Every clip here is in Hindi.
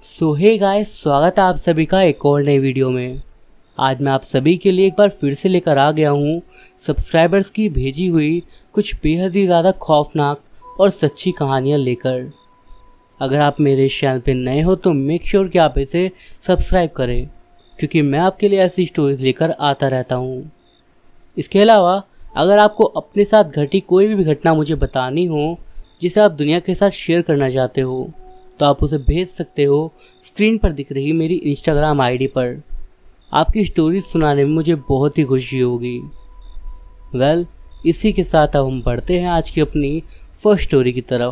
सो हे गाइस, स्वागत है आप सभी का एक और नई वीडियो में। आज मैं आप सभी के लिए एक बार फिर से लेकर आ गया हूँ सब्सक्राइबर्स की भेजी हुई कुछ बेहद ही ज़्यादा खौफनाक और सच्ची कहानियाँ लेकर। अगर आप मेरे इस चैनल पे नए हो तो मेक श्योर कि आप इसे सब्सक्राइब करें, क्योंकि मैं आपके लिए ऐसी स्टोरीज लेकर आता रहता हूँ। इसके अलावा अगर आपको अपने साथ घटी कोई भी घटना मुझे बतानी हो जिसे आप दुनिया के साथ शेयर करना चाहते हो, तो आप उसे भेज सकते हो स्क्रीन पर दिख रही मेरी इंस्टाग्राम आईडी पर। आपकी स्टोरीज सुनाने में मुझे बहुत ही खुशी होगी। इसी के साथ अब हम बढ़ते हैं आज की अपनी फर्स्ट स्टोरी की तरफ।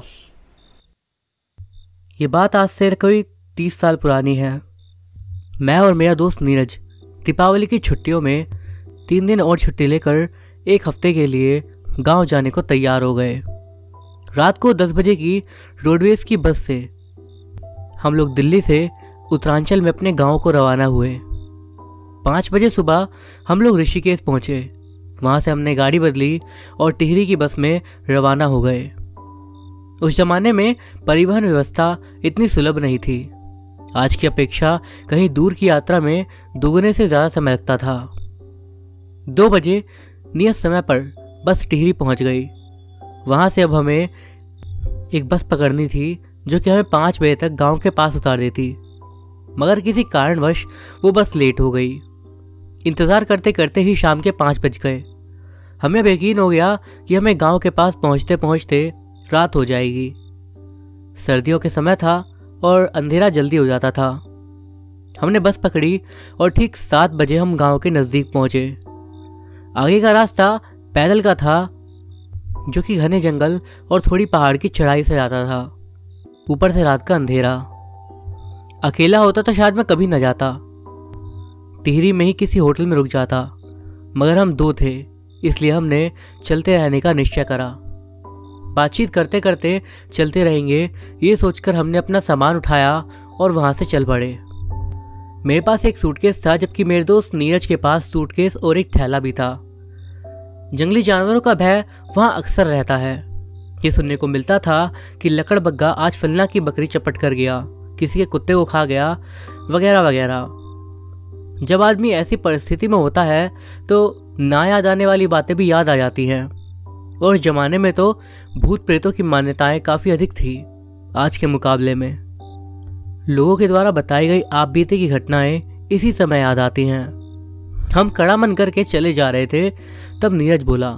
ये बात आज से कोई 30 साल पुरानी है। मैं और मेरा दोस्त नीरज दीपावली की छुट्टियों में 3 दिन और छुट्टी लेकर 1 हफ्ते के लिए गांव जाने को तैयार हो गए। रात को 10 बजे की रोडवेज की बस से हम लोग दिल्ली से उत्तरांचल में अपने गांव को रवाना हुए। 5 बजे सुबह हम लोग ऋषिकेश पहुंचे। वहां से हमने गाड़ी बदली और टिहरी की बस में रवाना हो गए। उस जमाने में परिवहन व्यवस्था इतनी सुलभ नहीं थी। आज की अपेक्षा कहीं दूर की यात्रा में दोगुने से ज़्यादा समय लगता था। 2 बजे नियत समय पर बस टिहरी पहुंच गई। वहां से अब हमें एक बस पकड़नी थी जो कि हमें 5 बजे तक गांव के पास उतार देती, मगर किसी कारणवश वो बस लेट हो गई। इंतज़ार करते करते ही शाम के 5 बज गए। हमें अब यकीन हो गया कि हमें गांव के पास पहुंचते पहुंचते रात हो जाएगी। सर्दियों के समय था और अंधेरा जल्दी हो जाता था। हमने बस पकड़ी और ठीक 7 बजे हम गांव के नज़दीक पहुंचे। आगे का रास्ता पैदल का था, जो कि घने जंगल और थोड़ी पहाड़ की चढ़ाई से जाता था। ऊपर से रात का अंधेरा। अकेला होता तो शायद मैं कभी न जाता, टिहरी में ही किसी होटल में रुक जाता, मगर हम 2 थे, इसलिए हमने चलते रहने का निश्चय करा। बातचीत करते करते चलते रहेंगे ये सोचकर हमने अपना सामान उठाया और वहां से चल पड़े। मेरे पास एक सूटकेस था, जबकि मेरे दोस्त नीरज के पास सूटकेस और एक थैला भी था। जंगली जानवरों का भय वहां अक्सर रहता है। ये सुनने को मिलता था कि लकड़बग्गा आज फलना की बकरी चपट कर गया, किसी के कुत्ते को खा गया, वगैरह वगैरह। जब आदमी ऐसी परिस्थिति में होता है तो ना याद आने वाली बातें भी याद आ जाती हैं। और उस जमाने में तो भूत प्रेतों की मान्यताएं काफ़ी अधिक थी आज के मुकाबले में। लोगों के द्वारा बताई गई आप बीते की घटनाएं इसी समय याद आती हैं। हम कड़ा मन करके चले जा रहे थे, तब नीरज बोला,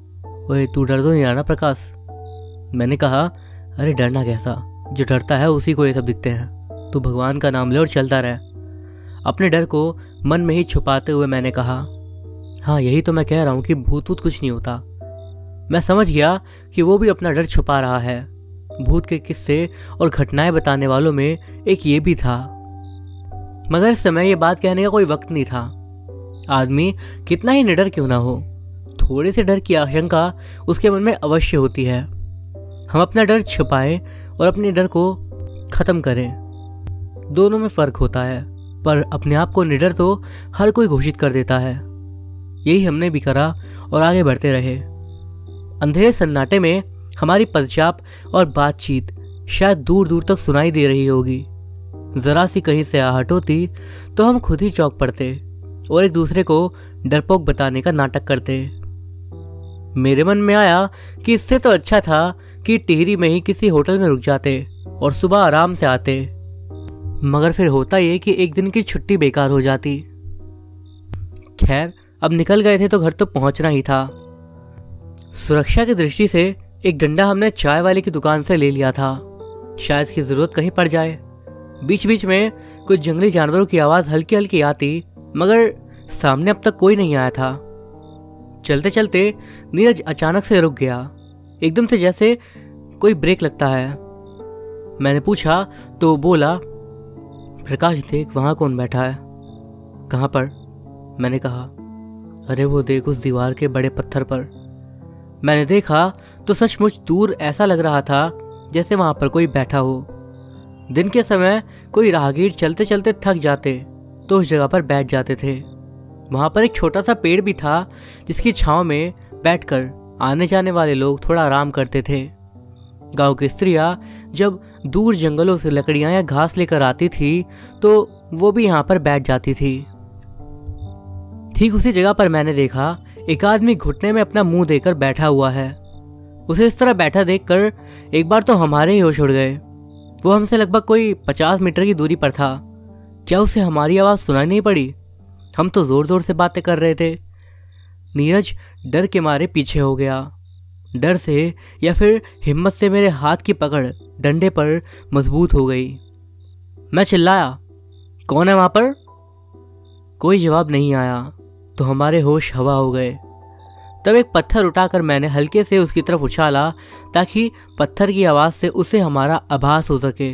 ओए तू डर तो नहीं रहा ना प्रकाश? मैंने कहा, अरे डरना कैसा, जो डरता है उसी को ये सब दिखते हैं। तू भगवान का नाम ले और चलता रह। अपने डर को मन में ही छुपाते हुए मैंने कहा, हाँ यही तो मैं कह रहा हूँ कि भूत वूत कुछ नहीं होता। मैं समझ गया कि वो भी अपना डर छुपा रहा है। भूत के किस्से और घटनाएं बताने वालों में एक ये भी था, मगर इस समय ये बात कहने का कोई वक्त नहीं था। आदमी कितना ही निडर क्यों ना हो, थोड़े से डर की आशंका उसके मन में अवश्य होती है। हम अपना डर छुपाएं और अपने डर को ख़त्म करें, दोनों में फ़र्क होता है। पर अपने आप को निडर तो हर कोई घोषित कर देता है। यही हमने भी करा और आगे बढ़ते रहे। अंधेरे सन्नाटे में हमारी पदचाप और बातचीत शायद दूर दूर तक सुनाई दे रही होगी। ज़रा सी कहीं से आहट होती तो हम खुद ही चौंक पड़ते और एक दूसरे को डरपोक बताने का नाटक करते। मेरे मन में आया कि इससे तो अच्छा था कि टिहरी में ही किसी होटल में रुक जाते और सुबह आराम से आते, मगर फिर होता ये कि एक दिन की छुट्टी बेकार हो जाती। खैर, अब निकल गए थे तो घर तो पहुंचना ही था। सुरक्षा की दृष्टि से एक डंडा हमने चाय वाले की दुकान से ले लिया था, शायद इसकी जरूरत कहीं पड़ जाए। बीच बीच में कुछ जंगली जानवरों की आवाज़ हल्की हल्की आती, मगर सामने अब तक कोई नहीं आया था। चलते चलते नीरज अचानक से रुक गया, एकदम से जैसे कोई ब्रेक लगता है। मैंने पूछा तो बोला, प्रकाश देख वहाँ कौन बैठा है? कहाँ पर? मैंने कहा, अरे वो देख उस दीवार के बड़े पत्थर पर। मैंने देखा तो सचमुच दूर ऐसा लग रहा था जैसे वहाँ पर कोई बैठा हो। दिन के समय कोई राहगीर चलते चलते थक जाते तो उस जगह पर बैठ जाते थे। वहाँ पर एक छोटा सा पेड़ भी था जिसकी छांव में बैठकर आने जाने वाले लोग थोड़ा आराम करते थे। गांव की स्त्रियां जब दूर जंगलों से लकड़ियां या घास लेकर आती थी तो वो भी यहाँ पर बैठ जाती थी। ठीक उसी जगह पर मैंने देखा एक आदमी घुटने में अपना मुंह देकर बैठा हुआ है। उसे इस तरह बैठा देखकर एक बार तो हमारे ही होश उड़ गए। वो हमसे लगभग कोई 50 मीटर की दूरी पर था। क्या उसे हमारी आवाज़ सुनाई नहीं पड़ी? हम तो जोर जोर से बातें कर रहे थे। नीरज डर के मारे पीछे हो गया। डर से या फिर हिम्मत से मेरे हाथ की पकड़ डंडे पर मजबूत हो गई। मैं चिल्लाया, कौन है वहां पर? कोई जवाब नहीं आया तो हमारे होश हवा हो गए। तब एक पत्थर उठाकर मैंने हल्के से उसकी तरफ उछाला ताकि पत्थर की आवाज से उसे हमारा आभास हो सके।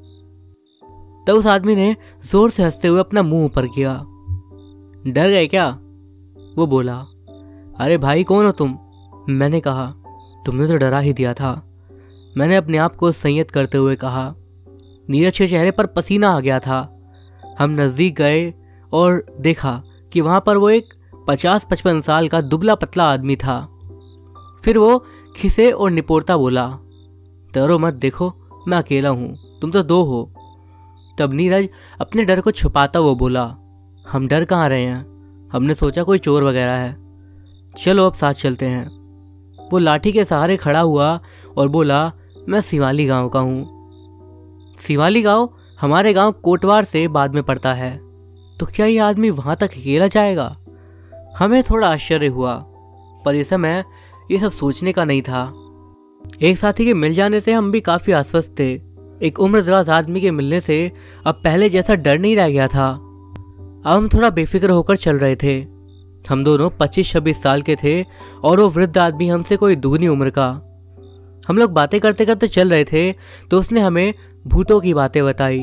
तब उस आदमी ने जोर से हंसते हुए अपना मुंह ऊपर किया। डर गए क्या? वो बोला। अरे भाई कौन हो तुम? मैंने कहा, तुमने तो डरा ही दिया था। मैंने अपने आप को संयत करते हुए कहा। नीरज के चेहरे पर पसीना आ गया था। हम नजदीक गए और देखा कि वहां पर वो एक 50-55 साल का दुबला पतला आदमी था। फिर वो खिसे और निपोड़ता बोला, डरो मत, देखो मैं अकेला हूं, तुम तो दो हो। तब नीरज अपने डर को छुपाता हुआ बोला, हम डर कहाँ रहे हैं, हमने सोचा कोई चोर वगैरह है, चलो अब साथ चलते हैं। वो लाठी के सहारे खड़ा हुआ और बोला, मैं सिवाली गांव का हूँ। सिवाली गांव हमारे गांव कोटवार से बाद में पड़ता है। तो क्या ये आदमी वहां तक अकेला जाएगा? हमें थोड़ा आश्चर्य हुआ, पर इस समय ये सब सोचने का नहीं था। एक साथी के मिल जाने से हम भी काफी आश्वस्त थे। एक उम्रदराज आदमी के मिलने से अब पहले जैसा डर नहीं रह गया था। अब हम थोड़ा बेफिक्र होकर चल रहे थे। हम दोनों 25-26 साल के थे और वो वृद्ध आदमी हमसे कोई दुगनी उम्र का। हम लोग बातें करते करते चल रहे थे तो उसने हमें भूतों की बातें बताई।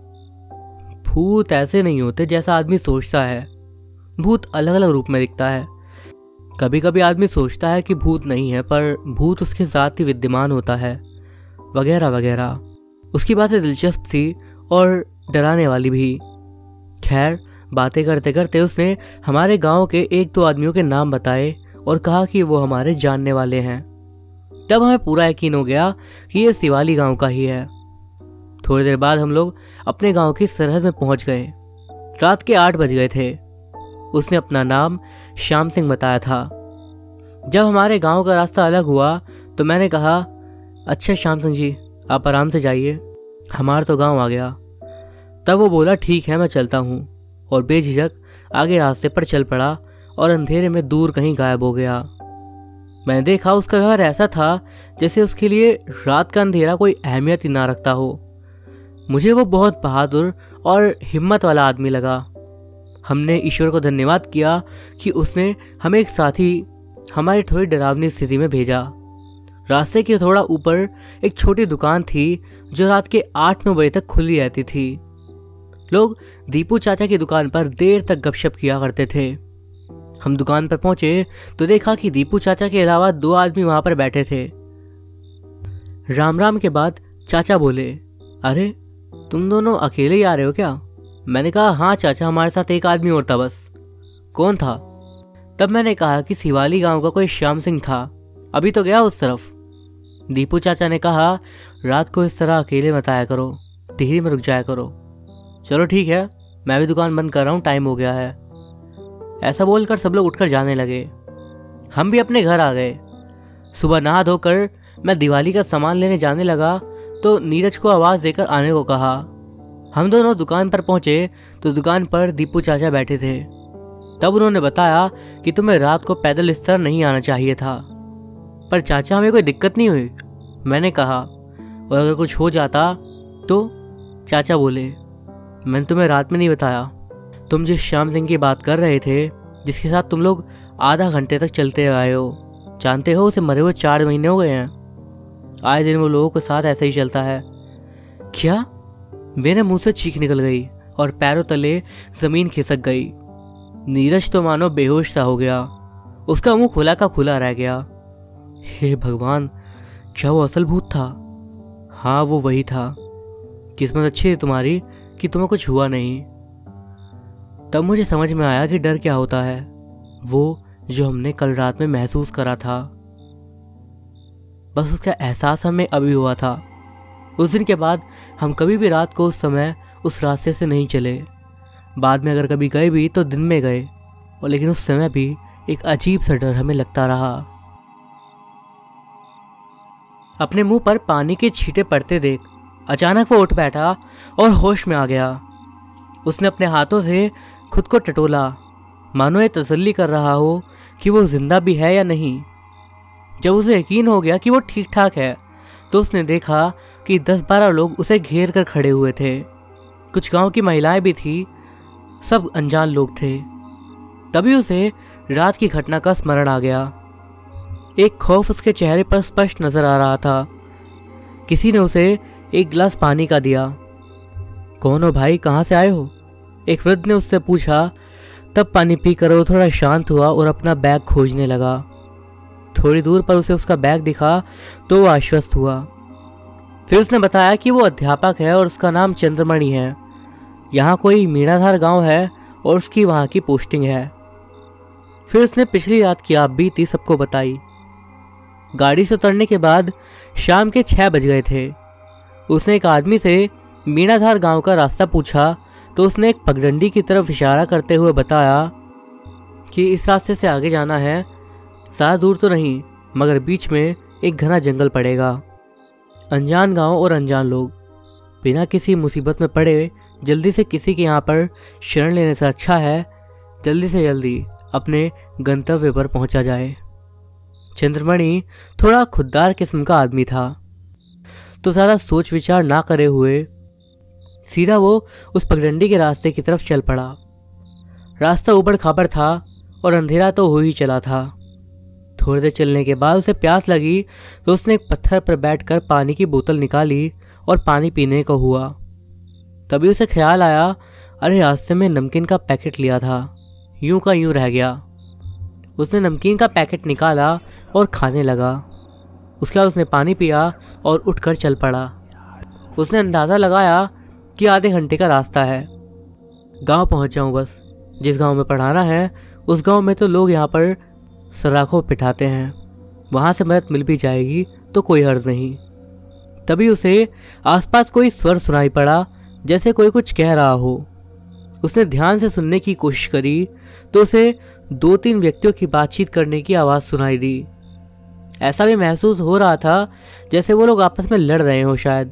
भूत ऐसे नहीं होते जैसा आदमी सोचता है। भूत अलग अलग रूप में दिखता है। कभी कभी आदमी सोचता है कि भूत नहीं है, पर भूत उसके साथ ही विद्यमान होता है, वगैरह वगैरह। उसकी बातें दिलचस्प थी और डराने वाली भी। खैर, बातें करते करते उसने हमारे गांव के 1-2 आदमियों के नाम बताए और कहा कि वो हमारे जानने वाले हैं। तब हमें पूरा यकीन हो गया कि ये सिवाली गांव का ही है। थोड़ी देर बाद हम लोग अपने गांव की सरहद में पहुंच गए। रात के 8 बज गए थे। उसने अपना नाम श्याम सिंह बताया था। जब हमारे गांव का रास्ता अलग हुआ तो मैंने कहा, अच्छा श्याम सिंह जी, आप आराम से जाइए, हमारा तो गांव आ गया। तब वो बोला, ठीक है मैं चलता हूँ, और बेझिझक आगे रास्ते पर चल पड़ा और अंधेरे में दूर कहीं गायब हो गया। मैंने देखा उसका व्यवहार ऐसा था जैसे उसके लिए रात का अंधेरा कोई अहमियत ही ना रखता हो। मुझे वो बहुत बहादुर और हिम्मत वाला आदमी लगा। हमने ईश्वर को धन्यवाद किया कि उसने हमें एक साथी हमारी थोड़ी डरावनी स्थिति में भेजा। रास्ते के थोड़ा ऊपर एक छोटी दुकान थी जो रात के 8-9 बजे तक खुली रहती थी। लोग दीपू चाचा की दुकान पर देर तक गपशप किया करते थे। हम दुकान पर पहुंचे तो देखा कि दीपू चाचा के अलावा 2 आदमी वहां पर बैठे थे। राम राम के बाद चाचा बोले, अरे तुम दोनों अकेले ही आ रहे हो क्या? मैंने कहा, हाँ चाचा, हमारे साथ एक आदमी और था बस। कौन था? तब मैंने कहा कि सिवाली गांव का कोई श्याम सिंह था, अभी तो गया उस तरफ। दीपू चाचा ने कहा, रात को इस तरह अकेले मत आया करो, टिहरी में रुक जाया करो। चलो ठीक है, मैं भी दुकान बंद कर रहा हूँ, टाइम हो गया है। ऐसा बोलकर सब लोग उठकर जाने लगे। हम भी अपने घर आ गए। सुबह नहा धोकर मैं दिवाली का सामान लेने जाने लगा तो नीरज को आवाज़ देकर आने को कहा। हम दोनों दुकान पर पहुंचे तो दुकान पर दीपू चाचा बैठे थे। तब उन्होंने बताया कि तुम्हें रात को पैदल इस तरह नहीं आना चाहिए था। पर चाचा, हमें कोई दिक्कत नहीं हुई, मैंने कहा। और अगर कुछ हो जाता तो? चाचा बोले, मैंने तुम्हें रात में नहीं बताया? तुम जिस श्याम सिंह की बात कर रहे थे, जिसके साथ तुम लोग आधा घंटे तक चलते आए हो, जानते हो उसे मरे हुए 4 महीने हो गए हैं। आए दिन वो लोगों के साथ ऐसा ही चलता है। क्या? मेरे मुंह से चीख निकल गई और पैरों तले जमीन खिसक गई। नीरज तो मानो बेहोश सा हो गया, उसका मुंह खुला का खुला रह गया। हे भगवान, क्या वो असल भूत था? हाँ, वो वही था। किस्मत अच्छी है तुम्हारी कि तुम्हें कुछ हुआ नहीं। तब मुझे समझ में आया कि डर क्या होता है, वो जो हमने कल रात में महसूस करा था। बस उसका एहसास हमें अभी हुआ था। उस दिन के बाद हम कभी भी रात को उस समय उस रास्ते से नहीं चले। बाद में अगर कभी गए भी तो दिन में गए, और लेकिन उस समय भी एक अजीब सा डर हमें लगता रहा। अपने मुंह पर पानी के छींटे पड़ते देख अचानक वो उठ बैठा और होश में आ गया। उसने अपने हाथों से खुद को टटोला, मानो ये तसल्ली कर रहा हो कि वो जिंदा भी है या नहीं। जब उसे यकीन हो गया कि वो ठीक ठाक है तो उसने देखा कि 10-12 लोग उसे घेर कर खड़े हुए थे। कुछ गांव की महिलाएं भी थी, सब अनजान लोग थे। तभी उसे रात की घटना का स्मरण आ गया। एक खौफ उसके चेहरे पर स्पष्ट नजर आ रहा था। किसी ने उसे एक गिलास पानी का दिया। कौन हो भाई, कहाँ से आए हो? एक वृद्ध ने उससे पूछा। तब पानी पीकर वो थोड़ा शांत हुआ और अपना बैग खोजने लगा। थोड़ी दूर पर उसे उसका बैग दिखा तो वो आश्वस्त हुआ। फिर उसने बताया कि वो अध्यापक है और उसका नाम चंद्रमणि है। यहाँ कोई मीणाधार गांव है और उसकी वहाँ की पोस्टिंग है। फिर उसने पिछली रात की आप बीती सबको बताई। गाड़ी से उतरने के बाद शाम के 6 बज गए थे। उसने एक आदमी से मीणाधार गांव का रास्ता पूछा तो उसने एक पगडंडी की तरफ इशारा करते हुए बताया कि इस रास्ते से आगे जाना है। ज़्यादा दूर तो नहीं, मगर बीच में एक घना जंगल पड़ेगा। अनजान गांव और अनजान लोग, बिना किसी मुसीबत में पड़े जल्दी से किसी के यहाँ पर शरण लेने से अच्छा है जल्दी से जल्दी अपने गंतव्य पर पहुंचा जाए। चंद्रमणि थोड़ा खुददार किस्म का आदमी था, तो ज़्यादा सोच विचार ना करे हुए सीधा वो उस पगडंडी के रास्ते की तरफ चल पड़ा। रास्ता ऊबड़ खाबड़ था और अंधेरा तो हो ही चला था। थोड़ी देर चलने के बाद उसे प्यास लगी तो उसने एक पत्थर पर बैठकर पानी की बोतल निकाली और पानी पीने को हुआ। तभी उसे ख्याल आया, अरे रास्ते में नमकीन का पैकेट लिया था, यूं का यूं रह गया। उसने नमकीन का पैकेट निकाला और खाने लगा। उसके बाद उसने पानी पिया और उठकर चल पड़ा। उसने अंदाज़ा लगाया कि आधे घंटे का रास्ता है, गांव पहुंच जाऊं बस। जिस गांव में पढ़ाना है उस गांव में तो लोग यहाँ पर सराखों पिटाते हैं, वहाँ से मदद मिल भी जाएगी तो कोई हर्ज नहीं। तभी उसे आसपास कोई स्वर सुनाई पड़ा, जैसे कोई कुछ कह रहा हो। उसने ध्यान से सुनने की कोशिश करी तो उसे 2-3 व्यक्तियों की बातचीत करने की आवाज़ सुनाई दी। ऐसा भी महसूस हो रहा था जैसे वो लोग आपस में लड़ रहे हो शायद।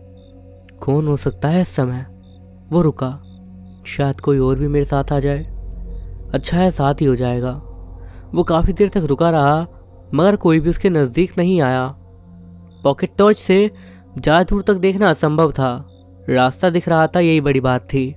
कौन हो सकता है इस समय? वो रुका, शायद कोई और भी मेरे साथ आ जाए। अच्छा है, साथ ही हो जाएगा। वो काफ़ी देर तक रुका रहा मगर कोई भी उसके नज़दीक नहीं आया। पॉकेट टॉर्च से ज़्यादा दूर तक देखना असंभव था, रास्ता दिख रहा था, यही बड़ी बात थी।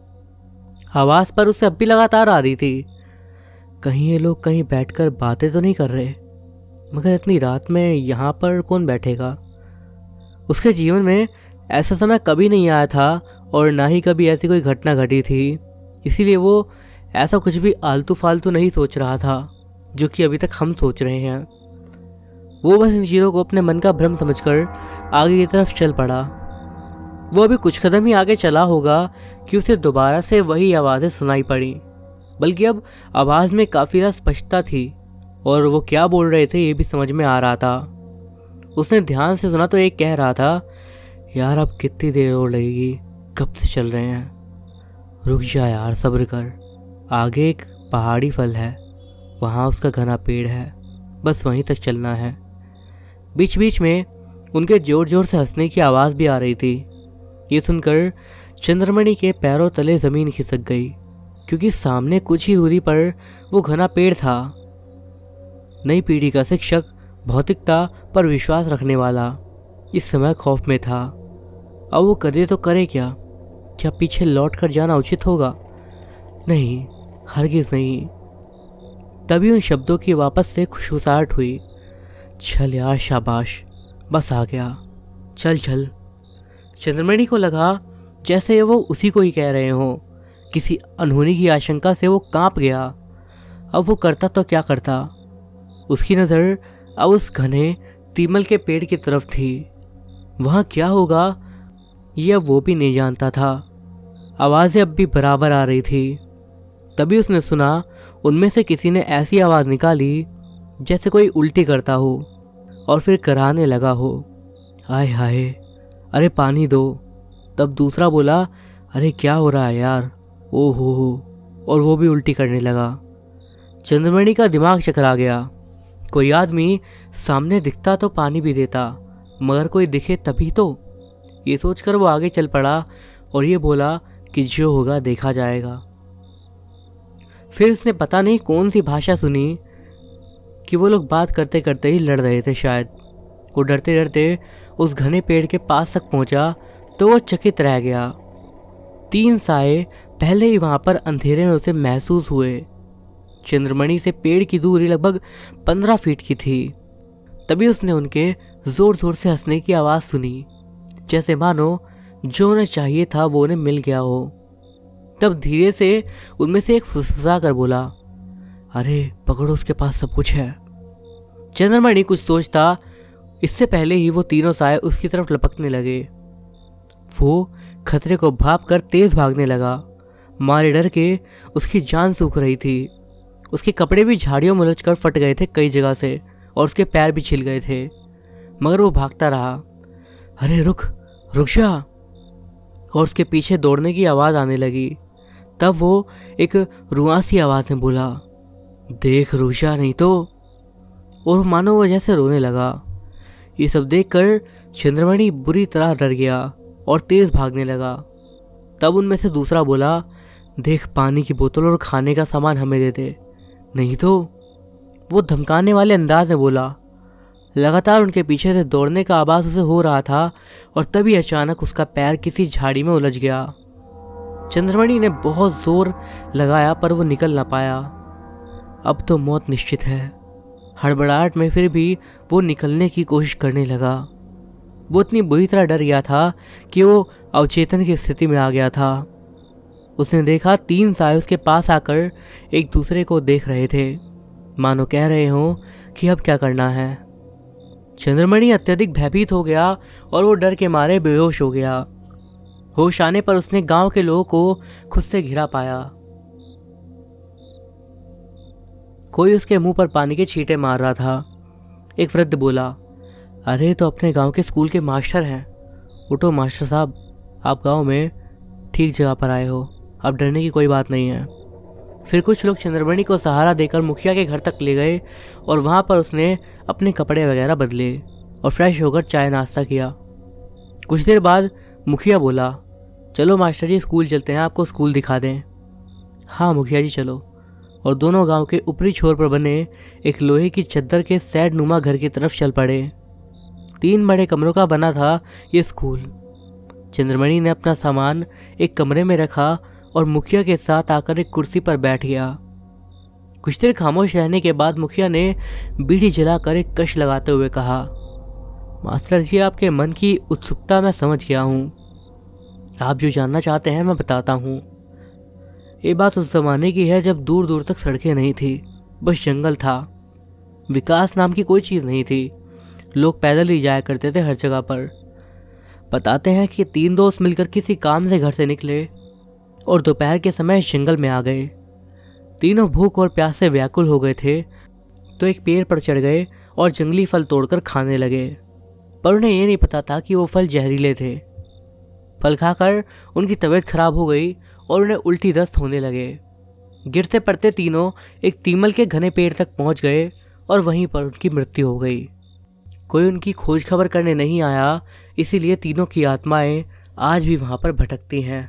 आवाज़ पर उसे अब भी लगातार आ रही थी, कहीं ये लोग कहीं बैठकर बातें तो नहीं कर रहे, मगर इतनी रात में यहाँ पर कौन बैठेगा। उसके जीवन में ऐसा समय कभी नहीं आया था और ना ही कभी ऐसी कोई घटना घटी थी, इसीलिए वो ऐसा कुछ भी आलतू फालतू नहीं सोच रहा था जो कि अभी तक हम सोच रहे हैं। वो बस इन चीज़ों को अपने मन का भ्रम समझकर आगे की तरफ चल पड़ा। वो अभी कुछ कदम ही आगे चला होगा कि उसे दोबारा से वही आवाज़ें सुनाई पड़ी, बल्कि अब आवाज़ में काफ़ी ज़्यादा स्पष्टता थी और वो क्या बोल रहे थे ये भी समझ में आ रहा था। उसने ध्यान से सुना तो एक कह रहा था, यार अब कितनी देर और लगेगी, कब से चल रहे हैं, रुक जा यार, सब्र कर। आगे एक पहाड़ी फल है, वहाँ उसका घना पेड़ है, बस वहीं तक चलना है। बीच बीच में उनके जोर जोर से हंसने की आवाज़ भी आ रही थी। ये सुनकर चंद्रमणि के पैरों तले ज़मीन खिसक गई, क्योंकि सामने कुछ ही दूरी पर वो घना पेड़ था। नई पीढ़ी का शिक्षक, भौतिकता पर विश्वास रखने वाला, इस समय खौफ में था। अब वो करे तो करे क्या? क्या पीछे लौट कर जाना उचित होगा? नहीं, हरगिज़ नहीं। तभी उन शब्दों की वापस से खुशबुसाहट हुई। चल यार, शाबाश, बस आ गया, चल चल। चंद्रमणि को लगा जैसे वो उसी को ही कह रहे हों। किसी अनहोनी की आशंका से वो कांप गया। अब वो करता तो क्या करता। उसकी नज़र अब उस घने तीमल के पेड़ की तरफ थी। वहाँ क्या होगा ये अब वो भी नहीं जानता था। आवाज़ें अब भी बराबर आ रही थी। तभी उसने सुना उनमें से किसी ने ऐसी आवाज़ निकाली जैसे कोई उल्टी करता हो। और फिर कराहने लगा हो। हाय हाय, अरे पानी दो। तब दूसरा बोला, अरे क्या हो रहा है यार, ओ हो, और वो भी उल्टी करने लगा। चंद्रमणि का दिमाग चकरा गया। कोई आदमी सामने दिखता तो पानी भी देता, मगर कोई दिखे तभी तो। ये सोचकर वो आगे चल पड़ा और ये बोला कि जो होगा देखा जाएगा। फिर उसने पता नहीं कौन सी भाषा सुनी कि वो लोग बात करते करते ही लड़ रहे थे शायद। वो डरते डरते उस घने पेड़ के पास तक पहुंचा तो वो चकित रह गया। 3 साए पहले ही वहां पर अंधेरे में उसे महसूस हुए। चंद्रमणि से पेड़ की दूरी लगभग 15 फीट की थी। तभी उसने उनके जोर जोर से हंसने की आवाज़ सुनी, जैसे मानो जो उन्हें चाहिए था वो उन्हें मिल गया हो। तब धीरे से उनमें से एक फुसफुसा कर बोला, अरे पकड़ो, उसके पास सब कुछ है। चंद्रमणि कुछ सोचता इससे पहले ही वो तीनों साए उसकी तरफ लपकने लगे। वो खतरे को भाप कर तेज भागने लगा। मारे डर के उसकी जान सूख रही थी। उसके कपड़े भी झाड़ियों में उलझ कर फट गए थे कई जगह से, और उसके पैर भी छिल गए थे, मगर वो भागता रहा। अरे रुक जा। और उसके पीछे दौड़ने की आवाज़ आने लगी। तब वो एक रुआसी आवाज़ में बोला, देख रुक जा नहीं तो। और मानो वो जैसे रोने लगा। ये सब देखकर चंद्रमणि बुरी तरह डर गया और तेज भागने लगा। तब उनमें से दूसरा बोला, देख पानी की बोतल और खाने का सामान हमें दे दे, नहीं तो। वो धमकाने वाले अंदाज में बोला। लगातार उनके पीछे से दौड़ने का आवाज़ उसे हो रहा था और तभी अचानक उसका पैर किसी झाड़ी में उलझ गया। चंद्रमणि ने बहुत जोर लगाया पर वो निकल ना पाया। अब तो मौत निश्चित है। हड़बड़ाहट में फिर भी वो निकलने की कोशिश करने लगा। वो इतनी बुरी तरह डर गया था कि वो अवचेतन की स्थिति में आ गया था। उसने देखा 3 साए उसके पास आकर एक दूसरे को देख रहे थे, मानो कह रहे हों कि अब क्या करना है। चंद्रमणि अत्यधिक भयभीत हो गया और वो डर के मारे बेहोश हो गया। होश आने पर उसने गांव के लोगों को खुद से घिरा पाया। कोई उसके मुंह पर पानी के छींटे मार रहा था। एक वृद्ध बोला, अरे तो अपने गांव के स्कूल के मास्टर हैं। उठो मास्टर साहब, आप गांव में ठीक जगह पर आए हो, अब डरने की कोई बात नहीं है। फिर कुछ लोग चंद्रमणि को सहारा देकर मुखिया के घर तक ले गए और वहाँ पर उसने अपने कपड़े वगैरह बदले और फ्रेश होकर चाय नाश्ता किया। कुछ देर बाद मुखिया बोला, चलो मास्टर जी स्कूल चलते हैं, आपको स्कूल दिखा दें। हाँ मुखिया जी चलो। और दोनों गांव के ऊपरी छोर पर बने एक लोहे की चद्दर के सैड नुमा घर की तरफ चल पड़े। 3 बड़े कमरों का बना था ये स्कूल। चंद्रमणि ने अपना सामान एक कमरे में रखा और मुखिया के साथ आकर एक कुर्सी पर बैठ गया। कुछ देर खामोश रहने के बाद मुखिया ने बीड़ी जलाकर एक कश लगाते हुए कहा, मास्टर जी आपके मन की उत्सुकता मैं समझ गया हूँ। आप जो जानना चाहते हैं मैं बताता हूँ। ये बात उस जमाने की है जब दूर दूर तक सड़कें नहीं थी, बस जंगल था। विकास नाम की कोई चीज़ नहीं थी। लोग पैदल ही जाया करते थे हर जगह पर। बताते हैं कि 3 दोस्त मिलकर किसी काम से घर से निकले और दोपहर के समय जंगल में आ गए। तीनों भूख और प्यास से व्याकुल हो गए थे तो एक पेड़ पर चढ़ गए और जंगली फल तोड़कर खाने लगे, पर उन्हें ये नहीं पता था कि वो फल जहरीले थे। फल खाकर उनकी तबीयत खराब हो गई और उन्हें उल्टी दस्त होने लगे। गिरते पड़ते तीनों एक तीमल के घने पेड़ तक पहुंच गए और वहीं पर उनकी मृत्यु हो गई। कोई उनकी खोज खबर करने नहीं आया, इसीलिए तीनों की आत्माएं आज भी वहां पर भटकती हैं।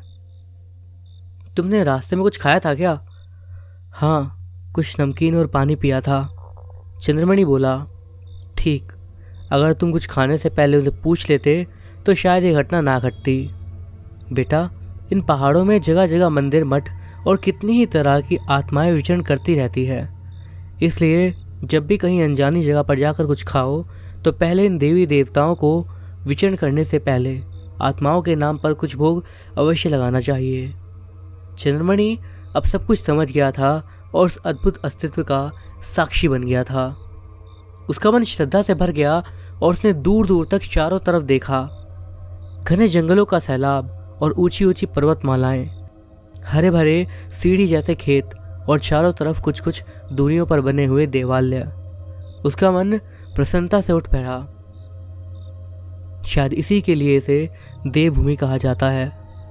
तुमने रास्ते में कुछ खाया था क्या? हाँ, कुछ नमकीन और पानी पिया था। चंद्रमणि बोला, ठीक, अगर तुम कुछ खाने से पहले उसे पूछ लेते तो शायद ये घटना ना घटती। बेटा, इन पहाड़ों में जगह जगह मंदिर, मठ और कितनी ही तरह की आत्माएं विचरण करती रहती है। इसलिए जब भी कहीं अनजानी जगह पर जाकर कुछ खाओ तो पहले इन देवी देवताओं को विचरण करने से पहले आत्माओं के नाम पर कुछ भोग अवश्य लगाना चाहिए। चंद्रमणि अब सब कुछ समझ गया था और उस अद्भुत अस्तित्व का साक्षी बन गया था। उसका मन श्रद्धा से भर गया और उसने दूर दूर तक चारों तरफ देखा। घने जंगलों का सैलाब और ऊंची ऊंची पर्वतमालाएं, हरे भरे सीढ़ी जैसे खेत और चारों तरफ कुछ कुछ दूरियों पर बने हुए देवालय। उसका मन प्रसन्नता से उठ बैठा। शायद इसी के लिए इसे देवभूमि कहा जाता है।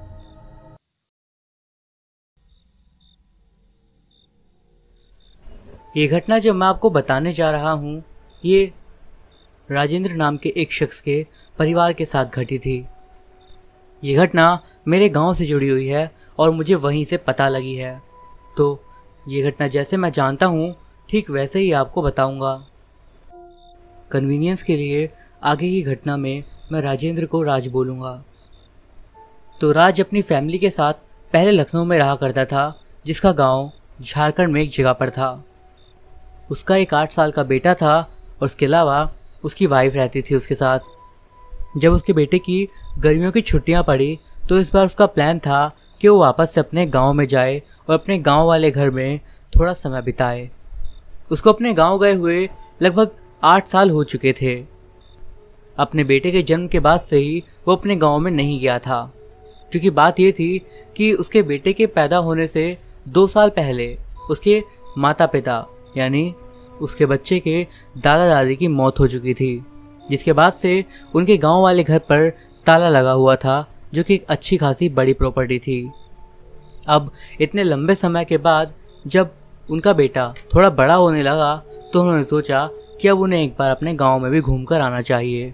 ये घटना जो मैं आपको बताने जा रहा हूँ, ये राजेंद्र नाम के एक शख्स के परिवार के साथ घटी थी। ये घटना मेरे गांव से जुड़ी हुई है और मुझे वहीं से पता लगी है। तो ये घटना जैसे मैं जानता हूँ ठीक वैसे ही आपको बताऊंगा। कन्वीनियंस के लिए आगे की घटना में मैं राजेंद्र को राज बोलूँगा। तो राज अपनी फैमिली के साथ पहले लखनऊ में रहा करता था, जिसका गांव झारखंड में एक जगह पर था। उसका एक 8 साल का बेटा था और उसके अलावा उसकी वाइफ रहती थी उसके साथ। जब उसके बेटे की गर्मियों की छुट्टियां पड़ी तो इस बार उसका प्लान था कि वो वापस से अपने गांव में जाए और अपने गांव वाले घर में थोड़ा समय बिताए। उसको अपने गांव गए हुए लगभग 8 साल हो चुके थे। अपने बेटे के जन्म के बाद से ही वो अपने गांव में नहीं गया था, क्योंकि बात ये थी कि उसके बेटे के पैदा होने से 2 साल पहले उसके माता पिता यानी उसके बच्चे के दादा दादी की मौत हो चुकी थी, जिसके बाद से उनके गांव वाले घर पर ताला लगा हुआ था, जो कि एक अच्छी खासी बड़ी प्रॉपर्टी थी। अब इतने लंबे समय के बाद जब उनका बेटा थोड़ा बड़ा होने लगा तो उन्होंने सोचा कि अब उन्हें एक बार अपने गांव में भी घूम कर आना चाहिए।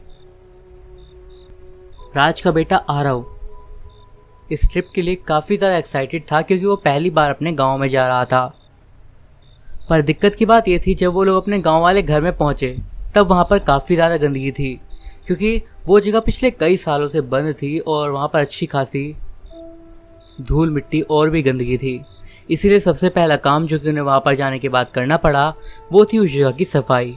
राज का बेटा आरव इस ट्रिप के लिए काफ़ी ज़्यादा एक्साइटेड था, क्योंकि वो पहली बार अपने गांव में जा रहा था। पर दिक्कत की बात ये थी, जब वो लोग अपने गांव वाले घर में पहुंचे तब वहाँ पर काफ़ी ज़्यादा गंदगी थी, क्योंकि वो जगह पिछले कई सालों से बंद थी और वहाँ पर अच्छी खासी धूल मिट्टी और भी गंदगी थी। इसीलिए सबसे पहला काम जो कि उन्हें वहाँ पर जाने के बाद करना पड़ा वो थी उस जगह की सफाई।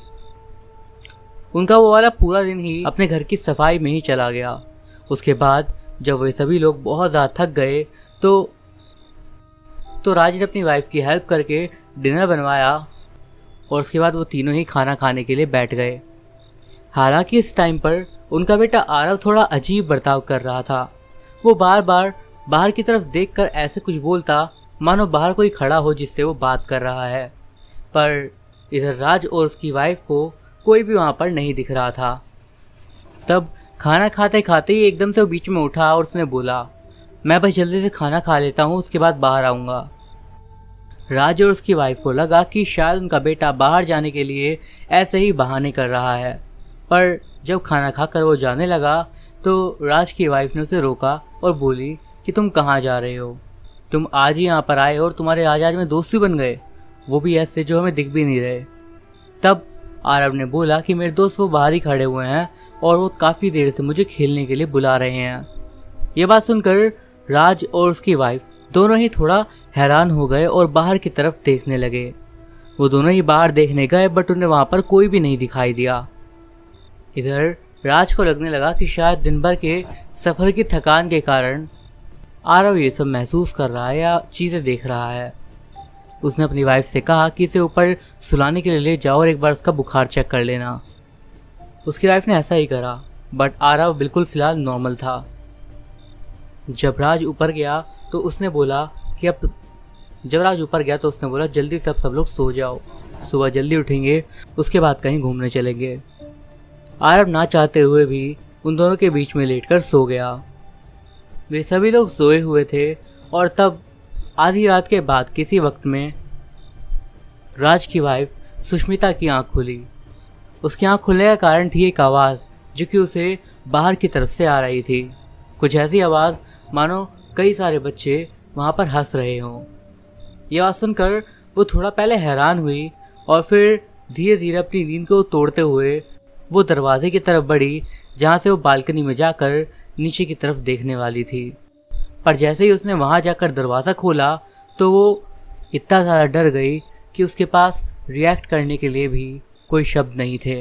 उनका वो वाला पूरा दिन ही अपने घर की सफाई में ही चला गया। उसके बाद जब वे सभी लोग बहुत ज़्यादा थक गए तो राज ने अपनी वाइफ की हेल्प करके डिनर बनवाया और उसके बाद वो तीनों ही खाना खाने के लिए बैठ गए। हालांकि इस टाइम पर उनका बेटा आरव थोड़ा अजीब बर्ताव कर रहा था। वो बार बार बाहर की तरफ देखकर ऐसे कुछ बोलता मानो बाहर कोई खड़ा हो जिससे वो बात कर रहा है, पर इधर राज और उसकी वाइफ को कोई भी वहाँ पर नहीं दिख रहा था। तब खाना खाते खाते ही एकदम से वो बीच में उठा और उसने बोला, मैं बस जल्दी से खाना खा लेता हूँ, उसके बाद बाहर आऊँगा। राज और उसकी वाइफ को लगा कि शायद उनका बेटा बाहर जाने के लिए ऐसे ही बहाने कर रहा है, पर जब खाना खाकर वो जाने लगा तो राज की वाइफ ने उसे रोका और बोली कि तुम कहाँ जा रहे हो? तुम आज ही यहाँ पर आए और तुम्हारे आज में दोस्त भी बन गए, वो भी ऐसे जो हमें दिख भी नहीं रहे। तब आरव ने बोला कि मेरे दोस्त वो बाहर ही खड़े हुए हैं और वो काफ़ी देर से मुझे खेलने के लिए बुला रहे हैं। ये बात सुनकर राज और उसकी वाइफ दोनों ही थोड़ा हैरान हो गए और बाहर की तरफ देखने लगे। वो दोनों ही बाहर देखने गए बट उन्हें वहाँ पर कोई भी नहीं दिखाई दिया। इधर राज को लगने लगा कि शायद दिन भर के सफ़र की थकान के कारण आरव ये सब महसूस कर रहा है या चीज़ें देख रहा है। उसने अपनी वाइफ से कहा कि इसे ऊपर सुलाने के लिए ले जाओ और एक बार उसका बुखार चेक कर लेना। उसकी वाइफ ने ऐसा ही करा, बट आरव बिल्कुल फ़िलहाल नॉर्मल था। जब राज ऊपर गया तो उसने बोला जल्दी से सब लोग सो जाओ, सुबह जल्दी उठेंगे, उसके बाद कहीं घूमने चलेंगे। आरव ना चाहते हुए भी उन दोनों के बीच में लेटकर सो गया। वे सभी लोग सोए हुए थे और तब आधी रात के बाद किसी वक्त में राज की वाइफ सुष्मिता की आंख खुली। उसकी आंख खुलने का कारण थी एक आवाज़ जो कि उसे बाहर की तरफ से आ रही थी। कुछ ऐसी आवाज़ मानो कई सारे बच्चे वहाँ पर हंस रहे हों। ये आवाज़ सुनकर वो थोड़ा पहले हैरान हुई और फिर धीरे धीरे अपनी नींद को तोड़ते हुए वो दरवाजे की तरफ बढ़ी, जहाँ से वो बालकनी में जाकर नीचे की तरफ देखने वाली थी। पर जैसे ही उसने वहाँ जाकर दरवाज़ा खोला तो वो इतना ज़्यादा डर गई कि उसके पास रिएक्ट करने के लिए भी कोई शब्द नहीं थे।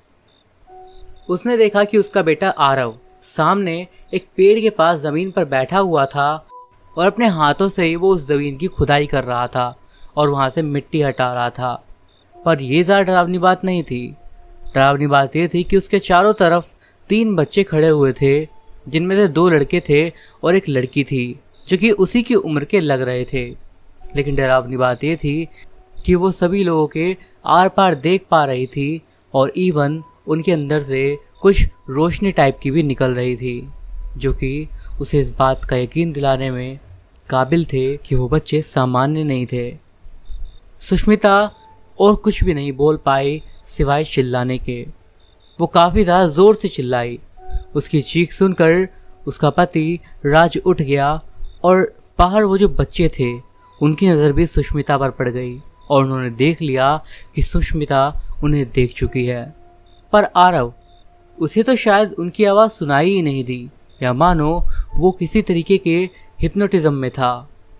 उसने देखा कि उसका बेटा आरव सामने एक पेड़ के पास ज़मीन पर बैठा हुआ था और अपने हाथों से ही वो उस ज़मीन की खुदाई कर रहा था और वहाँ से मिट्टी हटा रहा था। पर यह ज़्यादा डरावनी बात नहीं थी। डरावनी बात यह थी कि उसके चारों तरफ 3 बच्चे खड़े हुए थे, जिनमें से 2 लड़के थे और एक लड़की थी जो कि उसी की उम्र के लग रहे थे। लेकिन डरावनी बात यह थी कि वो सभी लोगों के आर पार देख पा रही थी और इवन उनके अंदर से कुछ रोशनी टाइप की भी निकल रही थी, जो कि उसे इस बात का यकीन दिलाने में काबिल थे कि वो बच्चे सामान्य नहीं थे। सुष्मिता और कुछ भी नहीं बोल पाई सिवाय चिल्लाने के। वो काफ़ी ज़्यादा ज़ोर से चिल्लाई। उसकी चीख सुनकर उसका पति राज उठ गया और बाहर वो जो बच्चे थे उनकी नज़र भी सुष्मिता पर पड़ गई और उन्होंने देख लिया कि सुष्मिता उन्हें देख चुकी है। पर आरव, उसे तो शायद उनकी आवाज़ सुनाई ही नहीं दी, या मानो वो किसी तरीके के हिप्नोटिज्म में था।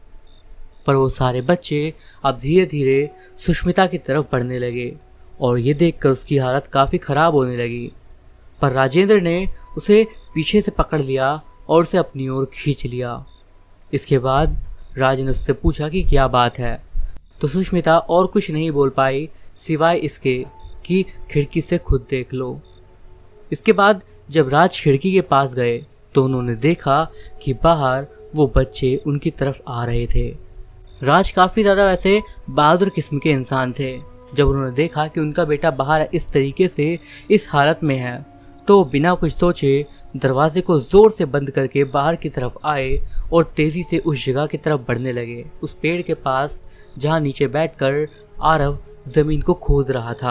पर वो सारे बच्चे अब धीरे धीरे सुष्मिता की तरफ बढ़ने लगे और ये देखकर उसकी हालत काफ़ी ख़राब होने लगी। पर राजेंद्र ने उसे पीछे से पकड़ लिया और उसे अपनी ओर खींच लिया। इसके बाद राज ने उससे पूछा कि क्या बात है, तो सुष्मिता और कुछ नहीं बोल पाई सिवाय इसके कि खिड़की से खुद देख लो। इसके बाद जब राज खिड़की के पास गए तो उन्होंने देखा कि बाहर वो बच्चे उनकी तरफ आ रहे थे। राज काफ़ी ज़्यादा वैसे बहादुर किस्म के इंसान थे। जब उन्होंने देखा कि उनका बेटा बाहर इस तरीके से इस हालत में है तो बिना कुछ सोचे दरवाजे को ज़ोर से बंद करके बाहर की तरफ आए और तेज़ी से उस जगह की तरफ बढ़ने लगे, उस पेड़ के पास जहाँ नीचे बैठकर आरव ज़मीन को खोद रहा था।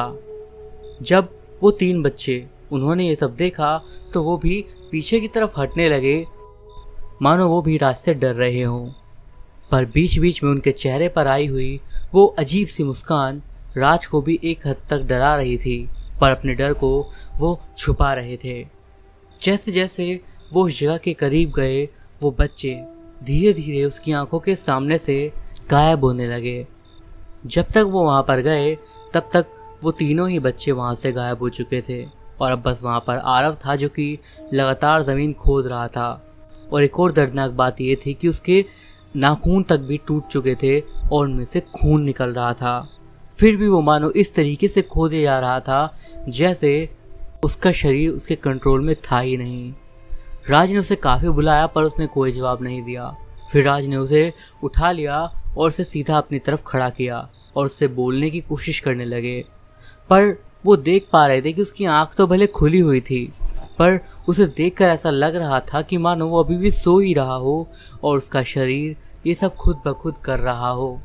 जब वो 3 बच्चे उन्होंने ये सब देखा तो वो भी पीछे की तरफ हटने लगे, मानो वो भी राज से डर रहे हों। पर बीच बीच में उनके चेहरे पर आई हुई वो अजीब सी मुस्कान राज को भी एक हद तक डरा रही थी, पर अपने डर को वो छुपा रहे थे। जैसे जैसे वो उस जगह के करीब गए वो बच्चे धीरे धीरे उसकी आंखों के सामने से गायब होने लगे। जब तक वो वहाँ पर गए तब तक वो तीनों ही बच्चे वहाँ से गायब हो चुके थे और अब बस वहाँ पर आरव था जो कि लगातार ज़मीन खोद रहा था। और एक और दर्दनाक बात ये थी कि उसके नाखून तक भी टूट चुके थे और उनमें से खून निकल रहा था। फिर भी वो मानो इस तरीके से खोदे जा रहा था जैसे उसका शरीर उसके कंट्रोल में था ही नहीं। राज ने उसे काफ़ी बुलाया पर उसने कोई जवाब नहीं दिया। फिर राज ने उसे उठा लिया और उसे सीधा अपनी तरफ खड़ा किया और उससे बोलने की कोशिश करने लगे। पर वो देख पा रहे थे कि उसकी आंख तो भले खुली हुई थी पर उसे देखकर ऐसा लग रहा था कि मानो वो अभी भी सो ही रहा हो और उसका शरीर ये सब खुद ब खुद कर रहा हो।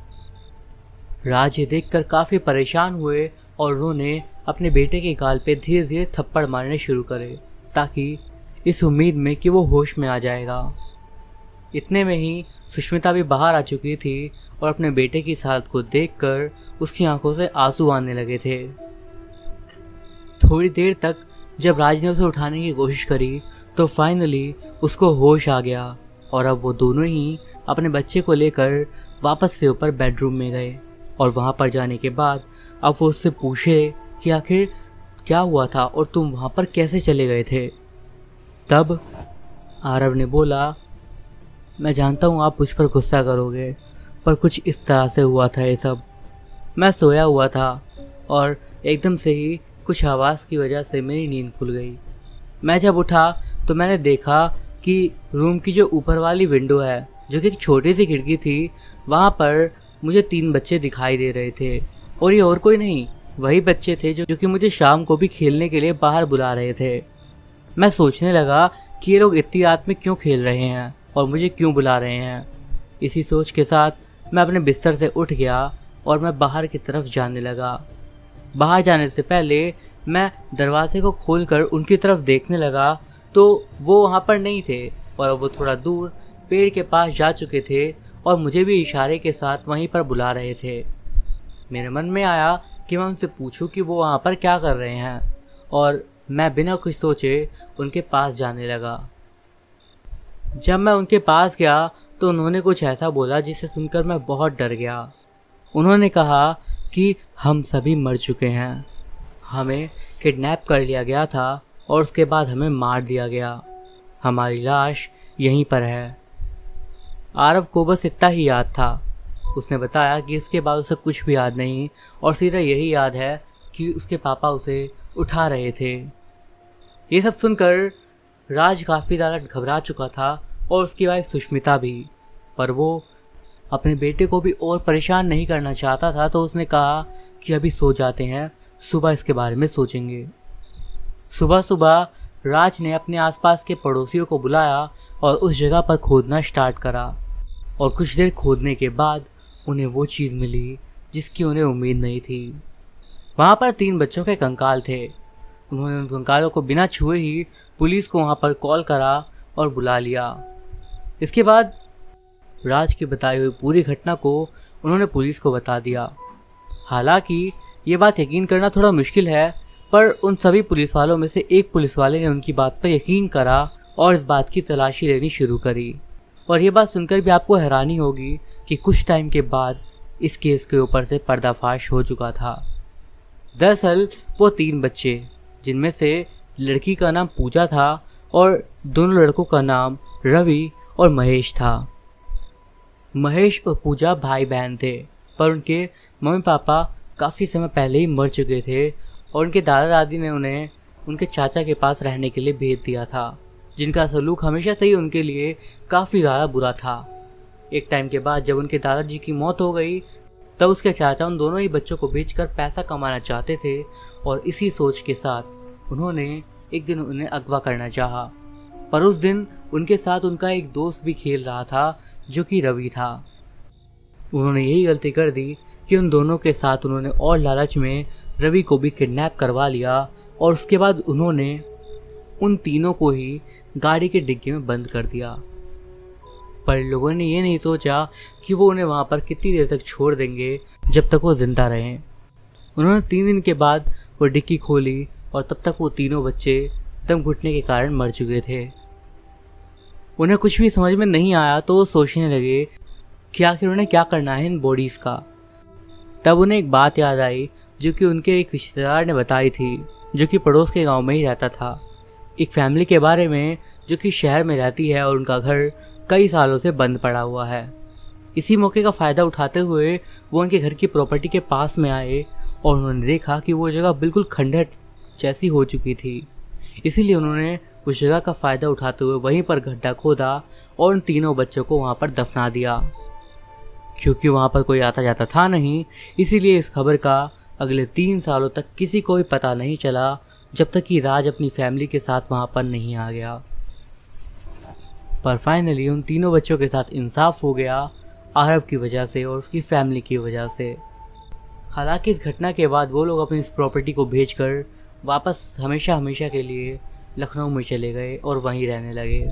राज ये देखकर काफ़ी परेशान हुए और उन्होंने अपने बेटे के गाल पे धीरे धीरे थप्पड़ मारने शुरू करे ताकि इस उम्मीद में कि वो होश में आ जाएगा। इतने में ही सुष्मिता भी बाहर आ चुकी थी और अपने बेटे की हालत को देखकर उसकी आंखों से आंसू आने लगे थे। थोड़ी देर तक जब राज ने उसे उठाने की कोशिश करी तो फाइनली उसको होश आ गया और अब वो दोनों ही अपने बच्चे को लेकर वापस से ऊपर बेडरूम में गए। और वहाँ पर जाने के बाद अब वो उससे पूछे कि आखिर क्या हुआ था और तुम वहाँ पर कैसे चले गए थे। तब आरव ने बोला, मैं जानता हूँ आप मुझ पर गुस्सा करोगे पर कुछ इस तरह से हुआ था ये सब। मैं सोया हुआ था और एकदम से ही कुछ आवाज़ की वजह से मेरी नींद खुल गई। मैं जब उठा तो मैंने देखा कि रूम की जो ऊपर वाली विंडो है जो कि एक छोटी सी खिड़की थी, वहाँ पर मुझे 3 बच्चे दिखाई दे रहे थे और ये और कोई नहीं वही बच्चे थे जो कि मुझे शाम को भी खेलने के लिए बाहर बुला रहे थे। मैं सोचने लगा कि ये लोग इतनी रात में क्यों खेल रहे हैं और मुझे क्यों बुला रहे हैं। इसी सोच के साथ मैं अपने बिस्तर से उठ गया और मैं बाहर की तरफ जाने लगा। बाहर जाने से पहले मैं दरवाजे को खोलकर उनकी तरफ देखने लगा तो वो वहाँ पर नहीं थे और वो थोड़ा दूर पेड़ के पास जा चुके थे और मुझे भी इशारे के साथ वहीं पर बुला रहे थे। मेरे मन में आया कि मैं उनसे पूछूं कि वो वहाँ पर क्या कर रहे हैं और मैं बिना कुछ सोचे उनके पास जाने लगा। जब मैं उनके पास गया तो उन्होंने कुछ ऐसा बोला जिसे सुनकर मैं बहुत डर गया। उन्होंने कहा कि हम सभी मर चुके हैं, हमें किडनैप कर लिया गया था और उसके बाद हमें मार दिया गया, हमारी लाश यहीं पर है। आरव को बस इतना ही याद था। उसने बताया कि इसके बाद उसे कुछ भी याद नहीं और सीधा यही याद है कि उसके पापा उसे उठा रहे थे। ये सब सुनकर राज काफ़ी ज़्यादा घबरा चुका था और उसकी वाइफ सुष्मिता भी, पर वो अपने बेटे को भी और परेशान नहीं करना चाहता था तो उसने कहा कि अभी सो जाते हैं, सुबह इसके बारे में सोचेंगे। सुबह सुबह राज ने अपने आसपास के पड़ोसियों को बुलाया और उस जगह पर खोदना स्टार्ट करा और कुछ देर खोदने के बाद उन्हें वो चीज़ मिली जिसकी उन्हें उम्मीद नहीं थी। वहाँ पर 3 बच्चों के कंकाल थे। उन्होंने उन कंकालों को बिना छुए ही पुलिस को वहाँ पर कॉल करा और बुला लिया। इसके बाद राज की बताई हुई पूरी घटना को उन्होंने पुलिस को बता दिया। हालांकि ये बात यकीन करना थोड़ा मुश्किल है, पर उन सभी पुलिस वालों में से एक पुलिस वाले ने उनकी बात पर यकीन करा और इस बात की तलाशी लेनी शुरू करी। और ये बात सुनकर भी आपको हैरानी होगी कि कुछ टाइम के बाद इस केस के ऊपर से पर्दाफाश हो चुका था। दरअसल वो 3 बच्चे, जिनमें से लड़की का नाम पूजा था और दोनों लड़कों का नाम रवि और महेश था। महेश और पूजा भाई बहन थे, पर उनके मम्मी पापा काफ़ी समय पहले ही मर चुके थे और उनके दादा दादी ने उन्हें उनके चाचा के पास रहने के लिए भेज दिया था, जिनका सलूक हमेशा से ही उनके लिए काफ़ी ज़्यादा बुरा था। एक टाइम के बाद जब उनके दादाजी की मौत हो गई, तब उसके चाचा उन दोनों ही बच्चों को बेचकर पैसा कमाना चाहते थे और इसी सोच के साथ उन्होंने एक दिन उन्हें अगवा करना चाहा। पर उस दिन उनके साथ उनका एक दोस्त भी खेल रहा था, जो कि रवि था। उन्होंने यही गलती कर दी कि उन दोनों के साथ उन्होंने और लालच में रवि को भी किडनैप करवा लिया और उसके बाद उन्होंने उन तीनों को ही गाड़ी के डिग्गी में बंद कर दिया। पर लोगों ने ये नहीं सोचा कि वो उन्हें वहाँ पर कितनी देर तक छोड़ देंगे जब तक वो जिंदा रहें। उन्होंने 3 दिन के बाद वो डिग्गी खोली और तब तक वो तीनों बच्चे दम घुटने के कारण मर चुके थे। उन्हें कुछ भी समझ में नहीं आया तो वो सोचने लगे कि आखिर उन्हें क्या करना है इन बॉडीज़ का। तब उन्हें एक बात याद आई जो कि उनके एक रिश्तेदार ने बताई थी, जो कि पड़ोस के गांव में ही रहता था। एक फैमिली के बारे में जो कि शहर में रहती है और उनका घर कई सालों से बंद पड़ा हुआ है। इसी मौके का फ़ायदा उठाते हुए वो उनके घर की प्रॉपर्टी के पास में आए और उन्होंने देखा कि वो जगह बिल्कुल खंडहर जैसी हो चुकी थी। इसीलिए उन्होंने उस जगह का फ़ायदा उठाते हुए वहीं पर गड्ढा खोदा और उन तीनों बच्चों को वहाँ पर दफना दिया। क्योंकि वहाँ पर कोई आता जाता था नहीं, इसीलिए इस खबर का अगले 3 सालों तक किसी को भी पता नहीं चला, जब तक कि राज अपनी फैमिली के साथ वहाँ पर नहीं आ गया। पर फाइनली उन तीनों बच्चों के साथ इंसाफ हो गया, आरव की वजह से और उसकी फैमिली की वजह से। हालांकि इस घटना के बाद वो लोग अपनी इस प्रॉपर्टी को बेचकर वापस हमेशा हमेशा के लिए लखनऊ में चले गए और वहीं रहने लगे।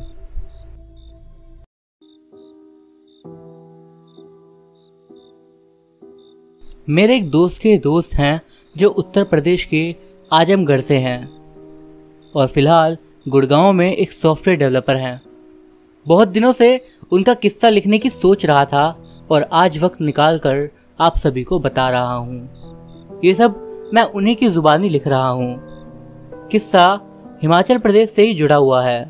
मेरे एक दोस्त के दोस्त हैं जो उत्तर प्रदेश के आजमगढ़ से हैं और फिलहाल गुड़गांव में एक सॉफ्टवेयर डेवलपर हैं। बहुत दिनों से उनका किस्सा लिखने की सोच रहा था और आज वक्त निकाल कर आप सभी को बता रहा हूँ। ये सब मैं उन्हीं की ज़ुबानी लिख रहा हूँ। किस्सा हिमाचल प्रदेश से ही जुड़ा हुआ है।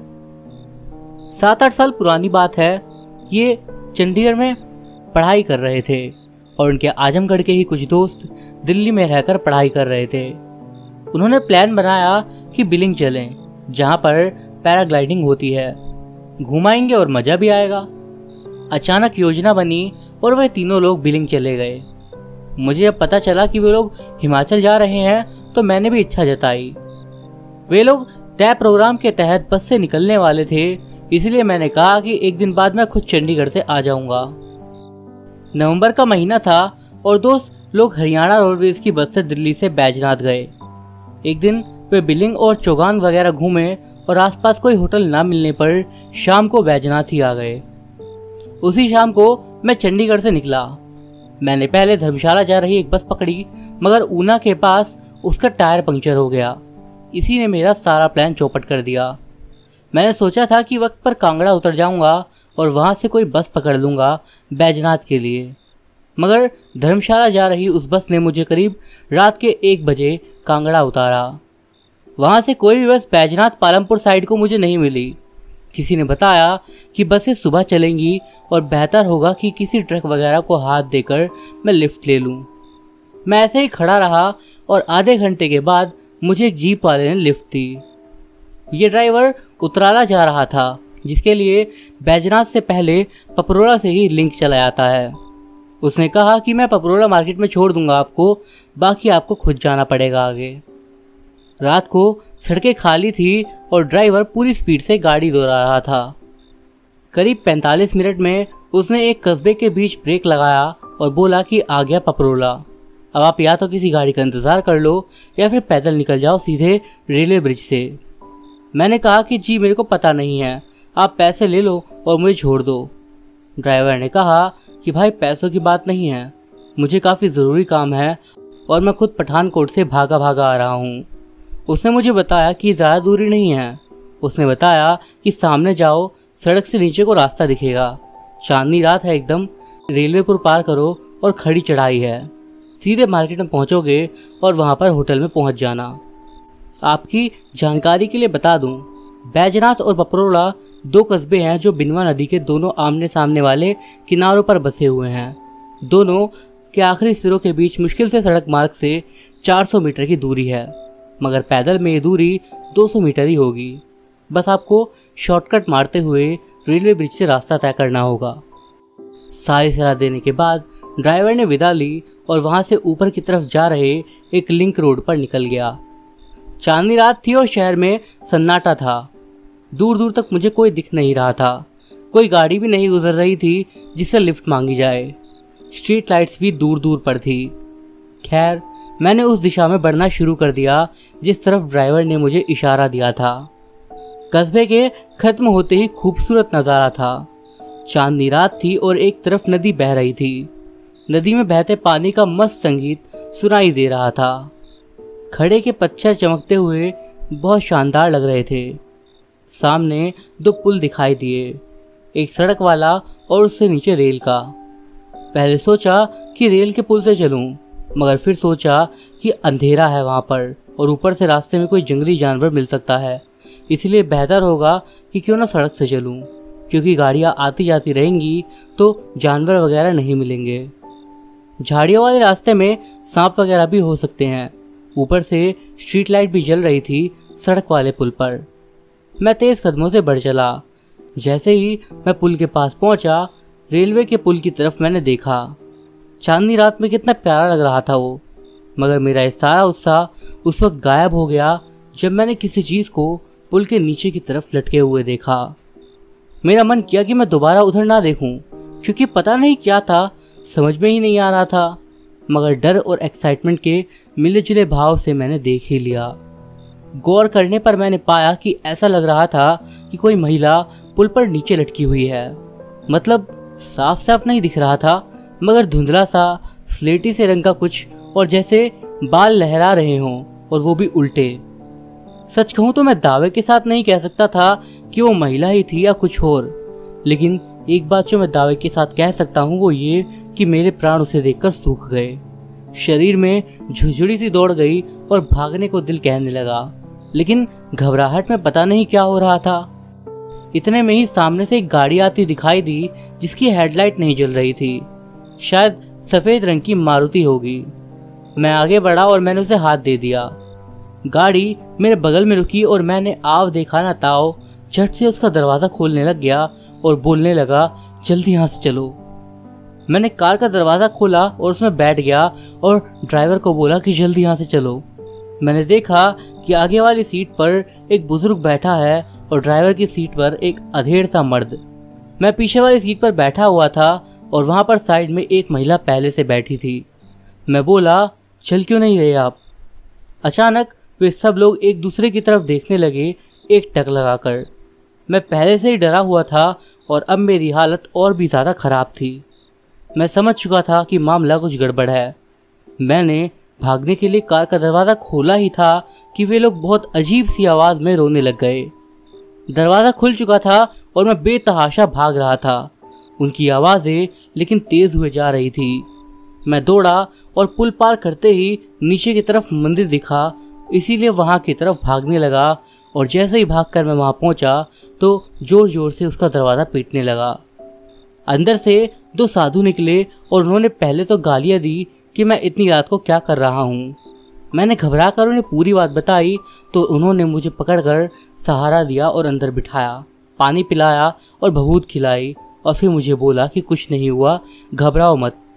7-8 साल पुरानी बात है। ये चंडीगढ़ में पढ़ाई कर रहे थे और उनके आजमगढ़ के ही कुछ दोस्त दिल्ली में रहकर पढ़ाई कर रहे थे। उन्होंने प्लान बनाया कि बिलिंग चलें, जहाँ पर पैराग्लाइडिंग होती है। घुमाएंगे और मज़ा भी आएगा। अचानक योजना बनी और वह तीनों लोग बिलिंग चले गए। मुझे जब पता चला कि वे लोग हिमाचल जा रहे हैं तो मैंने भी इच्छा जताई। वे लोग तय प्रोग्राम के तहत बस से निकलने वाले थे, इसलिए मैंने कहा कि एक दिन बाद मैं खुद चंडीगढ़ से आ जाऊंगा। नवंबर का महीना था और दोस्त लोग हरियाणा रोडवेज की बस से दिल्ली से बैजनाथ गए। एक दिन वे बिलिंग और चौगान वगैरह घूमे और आसपास कोई होटल ना मिलने पर शाम को बैजनाथ ही आ गए। उसी शाम को मैं चंडीगढ़ से निकला। मैंने पहले धर्मशाला जा रही एक बस पकड़ी, मगर ऊना के पास उसका टायर पंक्चर हो गया। इसी ने मेरा सारा प्लान चौपट कर दिया। मैंने सोचा था कि वक्त पर कांगड़ा उतर जाऊंगा और वहां से कोई बस पकड़ लूंगा बैजनाथ के लिए, मगर धर्मशाला जा रही उस बस ने मुझे करीब रात के 1 बजे कांगड़ा उतारा। वहां से कोई भी बस बैजनाथ पालमपुर साइड को मुझे नहीं मिली। किसी ने बताया कि बसें सुबह चलेंगी और बेहतर होगा कि किसी ट्रक वगैरह को हाथ देकर मैं लिफ्ट ले लूं। मैं ऐसे ही खड़ा रहा और आधे घंटे के बाद मुझे एक जीप वाले ने लिफ्ट दी। ये ड्राइवर उतराला जा रहा था, जिसके लिए बैजनाथ से पहले पपरोला से ही लिंक चला जाता है। उसने कहा कि मैं पपरोला मार्केट में छोड़ दूंगा आपको, बाकी आपको खुद जाना पड़ेगा आगे। रात को सड़कें खाली थी और ड्राइवर पूरी स्पीड से गाड़ी दोहरा रहा था। करीब 45 मिनट में उसने एक कस्बे के बीच ब्रेक लगाया और बोला कि आ गया पपरोला, अब आप या तो किसी गाड़ी का इंतज़ार कर लो या फिर पैदल निकल जाओ सीधे रेलवे ब्रिज से। मैंने कहा कि जी मेरे को पता नहीं है, आप पैसे ले लो और मुझे छोड़ दो। ड्राइवर ने कहा कि भाई पैसों की बात नहीं है, मुझे काफ़ी ज़रूरी काम है और मैं खुद पठानकोट से भागा भागा आ रहा हूँ। उसने मुझे बताया कि ज़्यादा दूरी नहीं है। उसने बताया कि सामने जाओ, सड़क से नीचे को रास्ता दिखेगा, चांदनी रात है एकदम, रेलवे पुल पार करो और खड़ी चढ़ाई है, सीधे मार्केट में पहुंचोगे और वहां पर होटल में पहुंच जाना। आपकी जानकारी के लिए बता दूं, बैजनाथ और पपरोला 2 कस्बे हैं जो बिनवा नदी के दोनों आमने सामने वाले किनारों पर बसे हुए हैं। दोनों के आखिरी सिरों के बीच मुश्किल से सड़क मार्ग से 400 मीटर की दूरी है, मगर पैदल में ये दूरी 200 मीटर ही होगी। बस आपको शॉर्टकट मारते हुए रेलवे ब्रिज से रास्ता तय करना होगा। सारी सलाह देने के बाद ड्राइवर ने विदा ली और वहां से ऊपर की तरफ जा रहे एक लिंक रोड पर निकल गया। चांदनी रात थी और शहर में सन्नाटा था। दूर दूर तक मुझे कोई दिख नहीं रहा था, कोई गाड़ी भी नहीं गुजर रही थी जिससे लिफ्ट मांगी जाए। स्ट्रीट लाइट्स भी दूर दूर पर थी। खैर, मैंने उस दिशा में बढ़ना शुरू कर दिया जिस तरफ ड्राइवर ने मुझे इशारा दिया था। कस्बे के खत्म होते ही खूबसूरत नज़ारा था। चांदनी रात थी और एक तरफ नदी बह रही थी। नदी में बहते पानी का मस्त संगीत सुनाई दे रहा था। खड़े के पत्थर चमकते हुए बहुत शानदार लग रहे थे। सामने 2 पुल दिखाई दिए, एक सड़क वाला और उससे नीचे रेल का। पहले सोचा कि रेल के पुल से चलूं, मगर फिर सोचा कि अंधेरा है वहाँ पर और ऊपर से रास्ते में कोई जंगली जानवर मिल सकता है, इसलिए बेहतर होगा कि क्यों ना सड़क से चलूं, क्योंकि गाड़ियाँ आती जाती रहेंगी तो जानवर वगैरह नहीं मिलेंगे। झाड़ियों वाले रास्ते में सांप वगैरह भी हो सकते हैं। ऊपर से स्ट्रीट लाइट भी जल रही थी सड़क वाले पुल पर। मैं तेज़ कदमों से बढ़ चला। जैसे ही मैं पुल के पास पहुंचा, रेलवे के पुल की तरफ मैंने देखा। चांदनी रात में कितना प्यारा लग रहा था वो, मगर मेरा ये सारा उत्साह उस वक्त गायब हो गया जब मैंने किसी चीज़ को पुल के नीचे की तरफ लटके हुए देखा। मेरा मन किया कि मैं दोबारा उधर ना देखूं, क्योंकि पता नहीं क्या था, समझ में ही नहीं आ रहा था, मगर डर और एक्साइटमेंट के मिले जुले भाव से मैंने देख ही लिया। गौर करने पर मैंने पाया कि ऐसा लग रहा था कि कोई महिला पुल पर नीचे लटकी हुई है। मतलब साफ साफ नहीं दिख रहा था, मगर धुंधला सा स्लेटी से रंग का कुछ, और जैसे बाल लहरा रहे हों और वो भी उल्टे। सच कहूँ तो मैं दावे के साथ नहीं कह सकता था कि वो महिला ही थी या कुछ और, लेकिन एक बात जो मैं दावे के साथ कह सकता हूँ वो ये कि मेरे प्राण उसे देखकर सूख गए। शरीर में झुझुड़ी सी दौड़ गई और भागने को दिल कहने लगा, लेकिन घबराहट में पता नहीं क्या हो रहा था। इतने में ही सामने से एक गाड़ी आती दिखाई दी जिसकी हेडलाइट नहीं जल रही थी। शायद सफ़ेद रंग की मारुति होगी। मैं आगे बढ़ा और मैंने उसे हाथ दे दिया। गाड़ी मेरे बगल में रुकी और मैंने आव देखा ना ताव, झट से उसका दरवाज़ा खोलने लग गया और बोलने लगा, जल्दी यहाँ से चलो। मैंने कार का दरवाज़ा खोला और उसमें बैठ गया और ड्राइवर को बोला कि जल्दी यहाँ से चलो। मैंने देखा कि आगे वाली सीट पर एक बुजुर्ग बैठा है और ड्राइवर की सीट पर एक अधेड़ सा मर्द। मैं पीछे वाली सीट पर बैठा हुआ था और वहाँ पर साइड में एक महिला पहले से बैठी थी। मैं बोला, चल क्यों नहीं रहे आप? अचानक वे सब लोग एक दूसरे की तरफ देखने लगे, एक टक लगाकर। मैं पहले से ही डरा हुआ था और अब मेरी हालत और भी ज़्यादा ख़राब थी। मैं समझ चुका था कि मामला कुछ गड़बड़ है। मैंने भागने के लिए कार का दरवाज़ा खोला ही था कि वे लोग बहुत अजीब सी आवाज़ में रोने लग गए। दरवाज़ा खुल चुका था और मैं बेतहाशा भाग रहा था। उनकी आवाज़ें लेकिन तेज़ हुए जा रही थी। मैं दौड़ा और पुल पार करते ही नीचे की तरफ मंदिर दिखा, इसीलिए वहाँ की तरफ भागने लगा। और जैसे ही भागकर मैं वहाँ पहुँचा तो ज़ोर ज़ोर से उसका दरवाज़ा पीटने लगा। अंदर से 2 साधु निकले और उन्होंने पहले तो गालियाँ दी कि मैं इतनी रात को क्या कर रहा हूँ। मैंने घबरा कर उन्हें पूरी बात बताई तो उन्होंने मुझे पकड़कर सहारा दिया और अंदर बिठाया, पानी पिलाया और भभूत खिलाई और फिर मुझे बोला कि कुछ नहीं हुआ, घबराओ मत,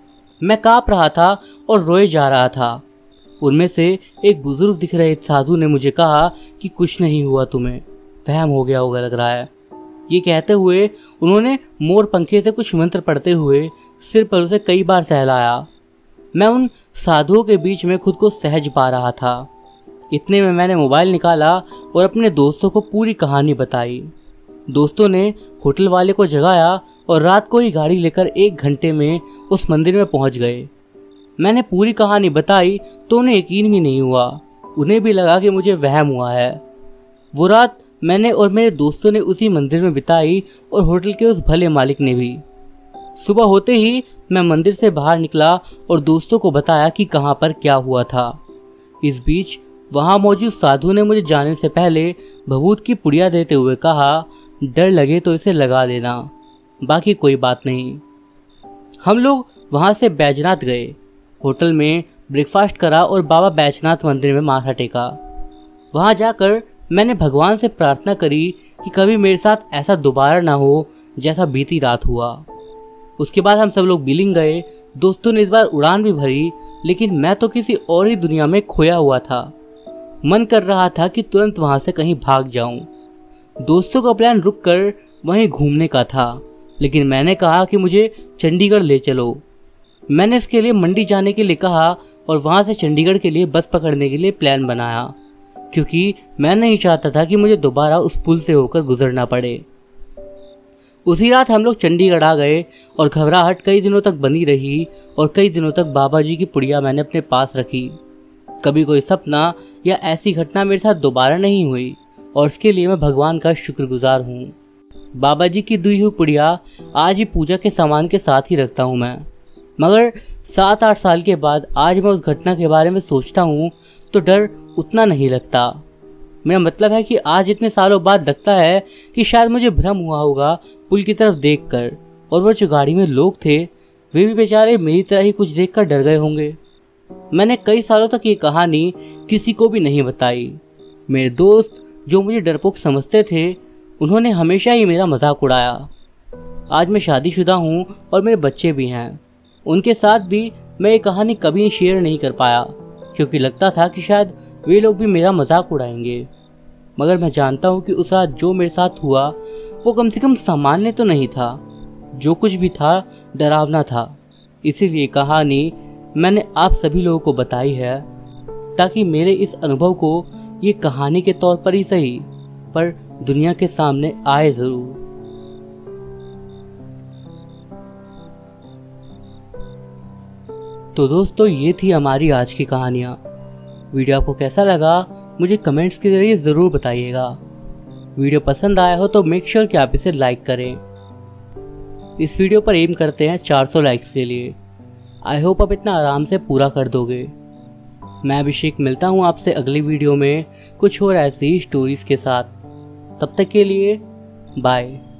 मैं काँप रहा था और रोए जा रहा था। उनमें से एक बुजुर्ग दिख रहे साधु ने मुझे कहा कि कुछ नहीं हुआ, तुम्हें वहम हो गया होगा लग रहा है। ये कहते हुए उन्होंने मोर पंखे से कुछ मंत्र पढ़ते हुए सिर पर उसे कई बार सहलाया। मैं उन साधुओं के बीच में खुद को सहज पा रहा था। इतने में मैंने मोबाइल निकाला और अपने दोस्तों को पूरी कहानी बताई। दोस्तों ने होटल वाले को जगाया और रात को ही गाड़ी लेकर 1 घंटे में उस मंदिर में पहुंच गए। मैंने पूरी कहानी बताई तो उन्हें यकीन भी नहीं हुआ। उन्हें भी लगा कि मुझे वहम हुआ है। वो रात मैंने और मेरे दोस्तों ने उसी मंदिर में बिताई और होटल के उस भले मालिक ने भी। सुबह होते ही मैं मंदिर से बाहर निकला और दोस्तों को बताया कि कहाँ पर क्या हुआ था। इस बीच वहाँ मौजूद साधु ने मुझे जाने से पहले भभूत की पुड़िया देते हुए कहा, डर लगे तो इसे लगा लेना, बाकी कोई बात नहीं। हम लोग वहाँ से बैजनाथ गए। होटल में ब्रेकफास्ट करा और बाबा बैजनाथ मंदिर में माथा टेका। वहाँ जाकर मैंने भगवान से प्रार्थना करी कि कभी मेरे साथ ऐसा दोबारा ना हो जैसा बीती रात हुआ। उसके बाद हम सब लोग बिलिंग गए। दोस्तों ने इस बार उड़ान भी भरी, लेकिन मैं तो किसी और ही दुनिया में खोया हुआ था। मन कर रहा था कि तुरंत वहाँ से कहीं भाग जाऊं। दोस्तों का प्लान रुक कर वहीं घूमने का था, लेकिन मैंने कहा कि मुझे चंडीगढ़ ले चलो। मैंने इसके लिए मंडी जाने के लिए कहा और वहाँ से चंडीगढ़ के लिए बस पकड़ने के लिए प्लान बनाया, क्योंकि मैं नहीं चाहता था कि मुझे दोबारा उस पुल से होकर गुजरना पड़े। उसी रात हम लोग चंडीगढ़ आ गए और घबराहट कई दिनों तक बनी रही और कई दिनों तक बाबा जी की पुड़िया मैंने अपने पास रखी। कभी कोई सपना या ऐसी घटना मेरे साथ दोबारा नहीं हुई और इसके लिए मैं भगवान का शुक्रगुजार हूँ। बाबा जी की दी हुई पुड़िया आज भी पूजा के सामान के साथ ही रखता हूँ मैं। मगर 7-8 साल के बाद आज मैं उस घटना के बारे में सोचता हूँ तो डर उतना नहीं लगता। मेरा मतलब है कि आज इतने सालों बाद लगता है कि शायद मुझे भ्रम हुआ होगा पुल की तरफ देखकर, और वो जो गाड़ी में लोग थे वे भी बेचारे मेरी तरह ही कुछ देखकर डर गए होंगे। मैंने कई सालों तक ये कहानी किसी को भी नहीं बताई। मेरे दोस्त जो मुझे डरपोक समझते थे उन्होंने हमेशा ही मेरा मजाक उड़ाया। आज मैं शादीशुदा हूँ और मेरे बच्चे भी हैं। उनके साथ भी मैं ये कहानी कभी शेयर नहीं कर पाया, क्योंकि लगता था कि शायद वे लोग भी मेरा मजाक उड़ाएंगे। मगर मैं जानता हूँ कि उस रात जो मेरे साथ हुआ वो कम से कम सामान्य तो नहीं था। जो कुछ भी था डरावना था। इसीलिए कहानी मैंने आप सभी लोगों को बताई है, ताकि मेरे इस अनुभव को ये कहानी के तौर पर ही सही पर दुनिया के सामने आए ज़रूर। तो दोस्तों, ये थी हमारी आज की कहानियाँ। वीडियो आपको कैसा लगा मुझे कमेंट्स के ज़रिए ज़रूर बताइएगा। वीडियो पसंद आया हो तो मेक श्योर कि आप इसे लाइक करें। इस वीडियो पर एम करते हैं 400 लाइक्स के लिए। आई होप आप इतना आराम से पूरा कर दोगे। मैं अभिषेक मिलता हूँ आपसे अगली वीडियो में कुछ और ऐसी ही स्टोरीज़ के साथ। तब तक के लिए बाय।